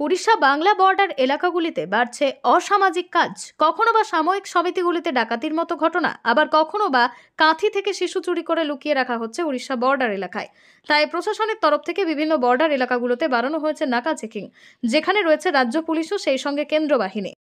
Orissa Bangla border এলাকাগুলিতে বাড়ছে অসামাজিক কাজ, কখনো বা সাময়িক সমিতিগুলিতে ডাকাতির মতো ঘটনা, আবার কখনো বা কাঁথি থেকে শিশু চুরি করে লুকিয়ে রাখা হচ্ছে উড়িষ্যা বর্ডার এলাকায়। তাই প্রশাসনের তরফ থেকে বিভিন্ন বর্ডার এলাকাগুলোতে বাড়ানো হয়েছে নাকা চেকিং, যেখানে রয়েছে রাজ্য পুলিশ ও সেই সঙ্গে কেন্দ্র বাহিনী।